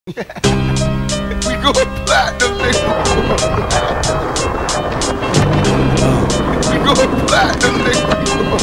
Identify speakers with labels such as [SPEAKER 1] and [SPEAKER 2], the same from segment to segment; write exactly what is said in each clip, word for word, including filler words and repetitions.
[SPEAKER 1] We going platinum, nigga. We going platinum, nigga.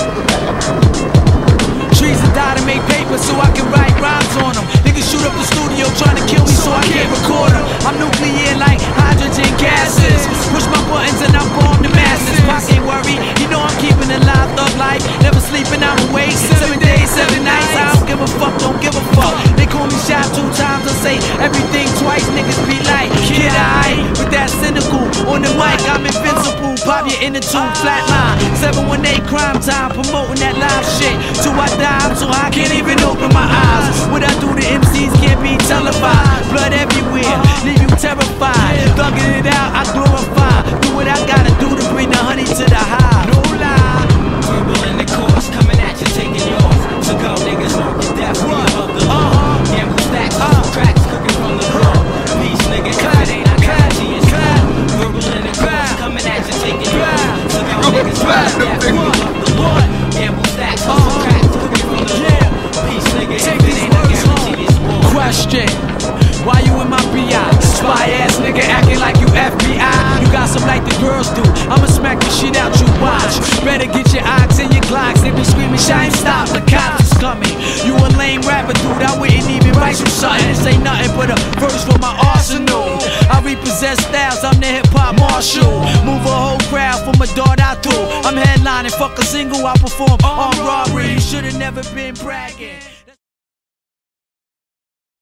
[SPEAKER 2] Trees that die to make paper so I can write rhymes on them. Niggas shoot up the studio trying to kill me so I can't record them. I'm nuclear like hydrogen gases. Push my buttons and I bomb the masses. Pop ain't worry, you know I'm keeping it live up like never sleeping, I'm awake. Seven days, seven nights, I don't give a fuck, don't give a fuck. They call me shy two times, I say everything twice. Niggas be like, kid, I with that cynical. On the mic, I'm invincible. Pop your inner tube, flatline. seven one eight crime time, promoting that live shit. Till I die, so I can't even open my eyes. What I do to M Cs can't be televised. Blood everywhere, leave you terrified. Thugging it out, I glorify. Do what I gotta do to bring the honey to the hive. No lie.
[SPEAKER 3] Verbal in the course, coming at you, taking yours. So go niggas, your death, we above the law. Gamble stacks, hustle cracks, cooking from the floor. Peace, nigga, if it ain't, I got G and score. Verbal in the course, coming at you, taking yours. So go niggas, your death, we above the law. Gamble stacks, hustle cracks, cooking from the floor. Peace, nigga, if it ain't, I got G and score.
[SPEAKER 2] Question. Why you in my B I? Spy ass nigga acting like you F B I. You got some like the girls do. I'ma smack the shit out you, watch. Better get your ox and your Glocks. They be screaming, shine, stop, the cops is coming. You a lame rapper, dude, I wouldn't even write you something. This ain't nothing but a verse for my arsenal. I repossess styles, I'm the hip-hop marshal. Move a whole crowd from a dart out through. I'm headlining, fuck a single, I perform armed robbery. You should've never been bragging.